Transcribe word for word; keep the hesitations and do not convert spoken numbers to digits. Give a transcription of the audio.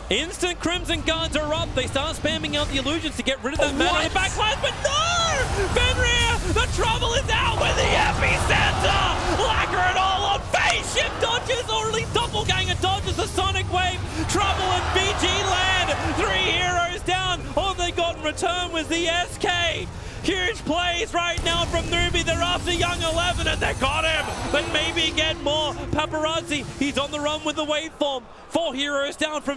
Instant Crimson Guards are up. They start spamming out the illusions to get rid of that man on the backline, but no! Fenrir, the trouble is out with the epicenter! Lacquer it all on phase shift dodges, or at least doppelganger dodges the Sonic Wave. Trouble in B G land. Three heroes down. All they got in return was the S K. Huge plays right now from Nubi. They're after Young eleven and they got him. But maybe get more. Paparazzi, he's on the run with the waveform. Four heroes down from